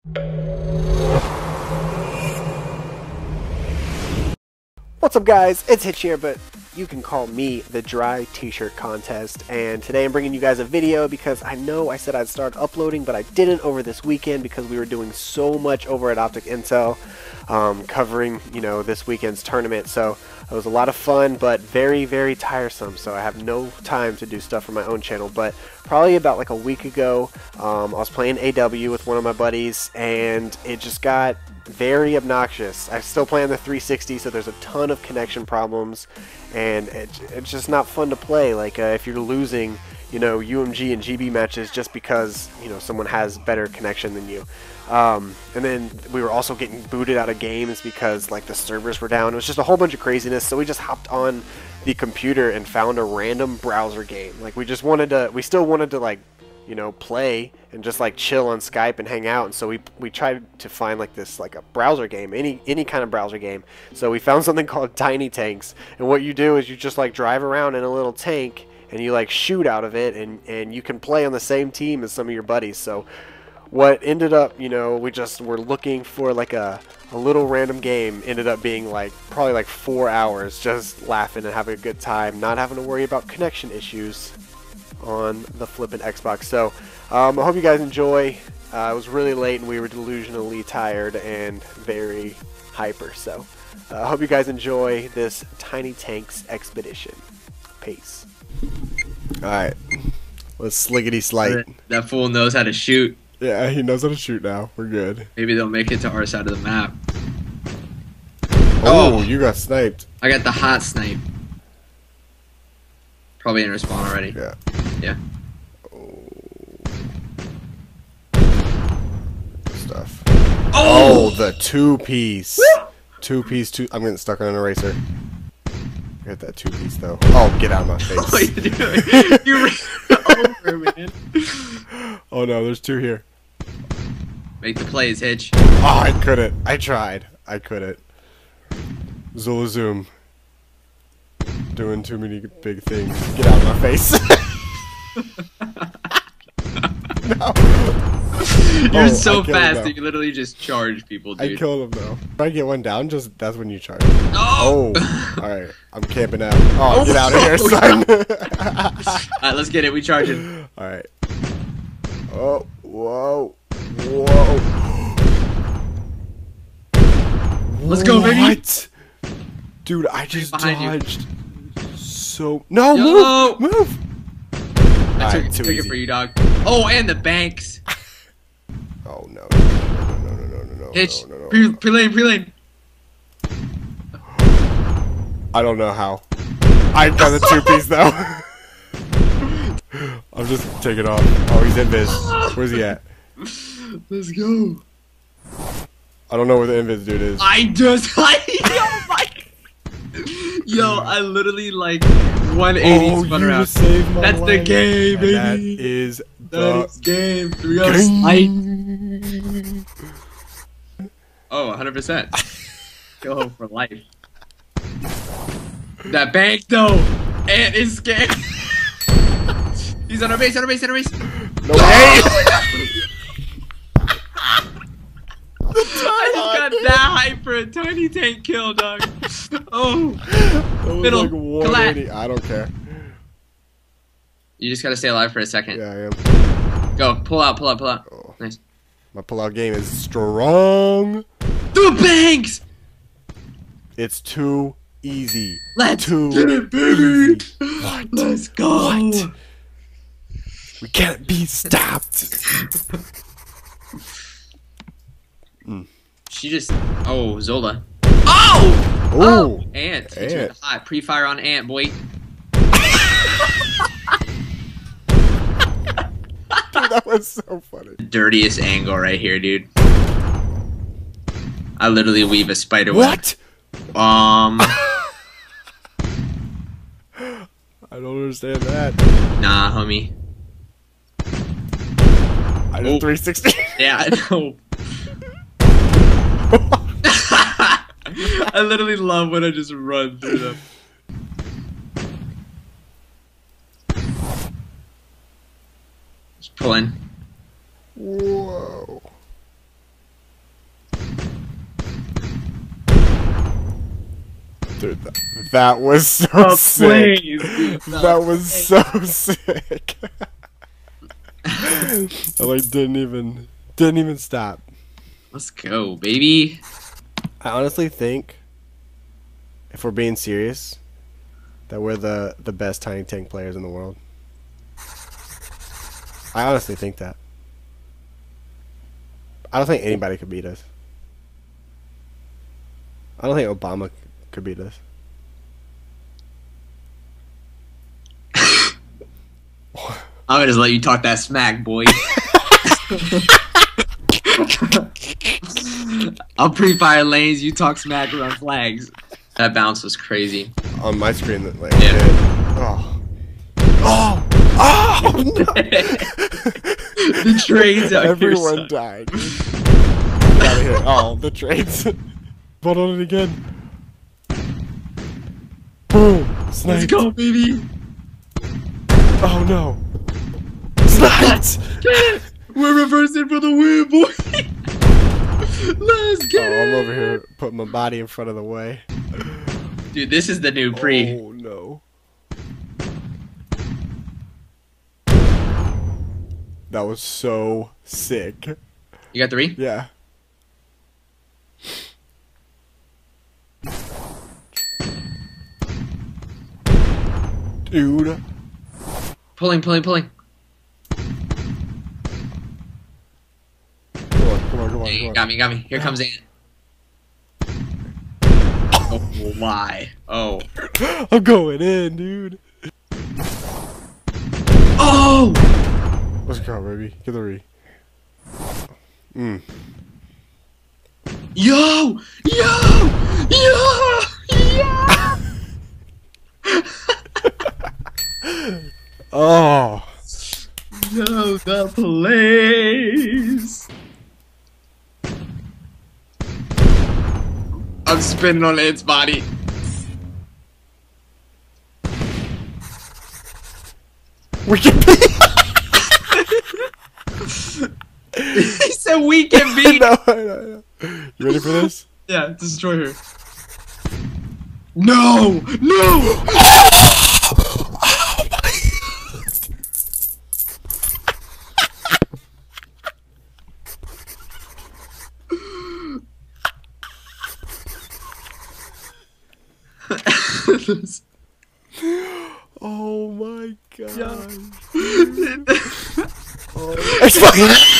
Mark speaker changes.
Speaker 1: What's up guys, it's Hitch here, but you can call me the Dry T-Shirt Contest, and today I'm bringing you guys a video because I know I said I'd start uploading, but I didn't over this weekend because we were doing so much over at Optic Intel, covering, this weekend's tournament, so it was a lot of fun, but very, very tiresome, so I have no time to do stuff for my own channel. But probably about like a week ago, I was playing AW with one of my buddies, and it just got very obnoxious. I still play on the 360, so there's a ton of connection problems, and it's just not fun to play. Like if you're losing, UMG and GB matches just because someone has better connection than you. And then we were also getting booted out of games because like the servers were down. It was just a whole bunch of craziness. So we just hopped on the computer and found a random browser game. Like we still wanted to like play and just like chill on Skype and hang out, and so we tried to find like this like a browser game, any kind of browser game. So we found something called Tiny Tanks, and what you do is you just like drive around in a little tank and you like shoot out of it, and you can play on the same team as some of your buddies. So what ended up, we just were looking for like a little random game, ended up being like probably like 4 hours just laughing and having a good time, not having to worry about connection issues on the flippin' Xbox. So I hope you guys enjoy. It was really late and we were delusionally tired and very hyper, so I hope you guys enjoy this Tiny Tanks expedition. Peace. Alright, let's sliggity slide.
Speaker 2: That fool knows how to shoot.
Speaker 1: Yeah, he knows how to shoot now. We're good.
Speaker 2: Maybe they'll make it to our side of the map.
Speaker 1: Oh, you got sniped.
Speaker 2: I got the hot snipe. Probably in respawn already.
Speaker 1: Yeah.
Speaker 2: Yeah.
Speaker 1: Stuff. Oh, the two-piece. Two-piece. I'm getting stuck on an eraser. Get that two-piece though. Oh, get out of my face.
Speaker 2: What are you doing? You ran over, man.
Speaker 1: Oh no, there's two here.
Speaker 2: Make the plays, Hitch.
Speaker 1: Oh, I couldn't. I tried. I couldn't. Zula Zoom. Doing too many big things. Get out of my face. No.
Speaker 2: You're so fast that you literally just charge people, dude.
Speaker 1: I killed him though. If I get one down, that's when you charge.
Speaker 2: Oh!
Speaker 1: Alright. I'm camping out. Oh, get out of here, son.
Speaker 2: Alright, let's get it. We charging.
Speaker 1: Alright. Oh, whoa. Whoa.
Speaker 2: Let's go, baby.
Speaker 1: What? Dude, I just dodged. So no,
Speaker 2: Yo!
Speaker 1: move.
Speaker 2: I took it for you, dog. Oh, and the banks.
Speaker 1: Oh no. No.
Speaker 2: Hitch, pre-lane.
Speaker 1: I don't know how. I got the two-piece though. I'm just taking off. Oh, he's invis. Where's he at?
Speaker 2: Let's go.
Speaker 1: I don't know where the invis dude is.
Speaker 2: Yo, I literally like 180 spun around. That's
Speaker 1: life.
Speaker 2: The game, baby.
Speaker 1: That is the
Speaker 2: game. Oh, 100%. Go home for life. That bank though, and is scared. He's on our base.
Speaker 1: No way.
Speaker 2: I just got that hype for a Tiny Tank kill, dog. Oh, middle,
Speaker 1: like 180. I don't care.
Speaker 2: You just gotta stay alive for a second.
Speaker 1: Yeah, I am.
Speaker 2: Go, pull out.
Speaker 1: Oh.
Speaker 2: Nice.
Speaker 1: My pull-out game is strong.
Speaker 2: The banks.
Speaker 1: It's too easy.
Speaker 2: Let's get it, baby.
Speaker 1: What?
Speaker 2: Let's go.
Speaker 1: What? We can't be stopped.
Speaker 2: She just. Oh, Zola. Oh!
Speaker 1: Oh!
Speaker 2: Ant. He turned hot. Pre-fire on Ant, boy.
Speaker 1: Dude, that was so funny.
Speaker 2: Dirtiest angle right here, dude. I literally weave a spider web.
Speaker 1: What?
Speaker 2: I
Speaker 1: don't understand that.
Speaker 2: Nah, homie.
Speaker 1: I did 360.
Speaker 2: Yeah, I know. I literally love when I just run through them. Just pull in.
Speaker 1: Whoa. Dude, that was so
Speaker 2: The
Speaker 1: sick.
Speaker 2: plays, dude.
Speaker 1: That was so sick. I like didn't even stop.
Speaker 2: Let's go, baby.
Speaker 1: I honestly think, if we're being serious, that we're the best Tiny Tank players in the world. I honestly think that. I don't think anybody could beat us. I don't think Obama could beat us.
Speaker 2: I'm gonna just let you talk that smack, boy. I'll pre-fire lanes, you talk smack around flags. That bounce was crazy.
Speaker 1: On my screen, that like,
Speaker 2: Yeah.
Speaker 1: oh, oh, oh, no.
Speaker 2: The trains out
Speaker 1: Everyone
Speaker 2: here.
Speaker 1: died. Get out of here. Oh, the trains. Vote on it again. Boom.
Speaker 2: Let's
Speaker 1: Sniped.
Speaker 2: go, baby.
Speaker 1: Oh no. Sniped.
Speaker 2: We're reversing for the win, boy. Let's get
Speaker 1: Oh,
Speaker 2: it.
Speaker 1: I'm over here putting my body in front of the way.
Speaker 2: Dude, this is the new pre.
Speaker 1: Oh no. That was so sick.
Speaker 2: You got 3?
Speaker 1: Yeah. Dude.
Speaker 2: Pulling.
Speaker 1: Come on, come on.
Speaker 2: Hey, got me. Here comes Ant. Oh my. Oh.
Speaker 1: I'm going in, dude.
Speaker 2: Oh!
Speaker 1: Let's go, baby. Get the re.
Speaker 2: Yo!
Speaker 1: Oh.
Speaker 2: Yo, the plays. I'm spinning on its body.
Speaker 1: We can beat.
Speaker 2: He said we can beat.
Speaker 1: No. You ready for this?
Speaker 2: Yeah, destroy her. No!
Speaker 1: Oh my god.
Speaker 2: Yeah.
Speaker 1: Oh. It's fucking.